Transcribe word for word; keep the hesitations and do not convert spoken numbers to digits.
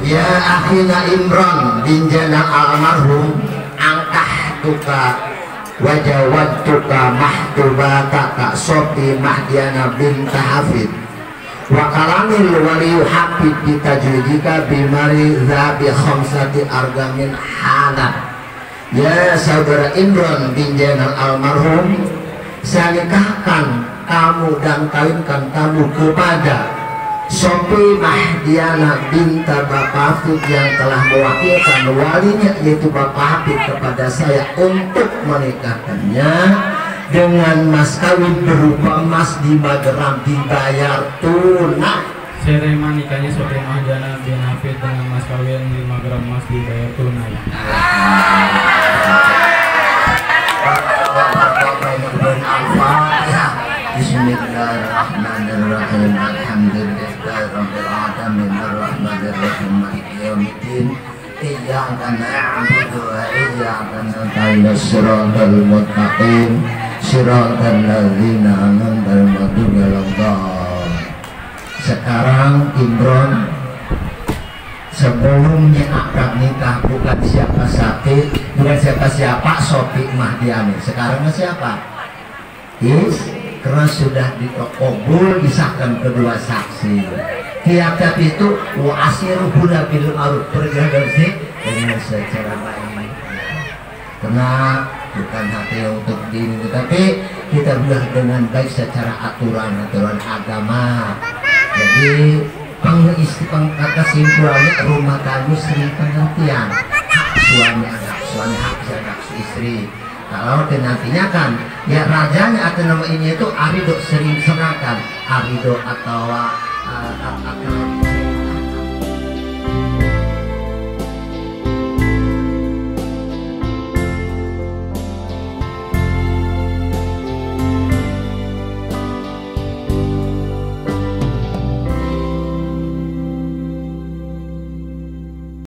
Ya akhina Imran bin Jana almarhum angkah tuka wajawat tuka mahtubata ka Sofi Mahdiana binta Hafid wa kalamil wali hafid ditajwidika bimari zabi khamsati argamin hana. Ya saudara Imran bin Jana almarhum, saya nikahkan kamu dan kawinkan kamu kepada Sofi Mahdiana binta Bapak Hafid yang telah mewakilkan walinya yaitu Bapak Hafid kepada saya untuk menikahkannya dengan mas kawin berupa emas di Magelang dibayar tunai. Serema nikahnya Sofi Mahdiana bin Hafid dengan mas kawin lima gram emas dibayar tunai. Bismillahirrahmanirrahim. Alhamdulillahirabbil alamin arrahmanirrahim maliki yaumiddin. Iyyaka na'budu wa iyyaka nasta'in shiratal muttaqin shiratal ladzina an'amta 'alaihim. Sekarang Imron sebelumnya akad nikah bukan siapa siapa bukan siapa siapa Sofi Mahdiana. Sekarang siapa? Is karena sudah dikabul disahkan kedua saksi. Kiamat itu wa asiru huna bil ma'ruf, bergabung dengan secara baik. Karena bukan hati untuk dini, tetapi kita belah dengan baik secara aturan-aturan agama. Jadi pengisi pengkata kesimpulannya rumah tangga istri pengertian, hak suami anak suami, hak anak istri. Kalau nantinya kan ya rajanya atau nama ini itu arido sering serahkan arido atau uh, atau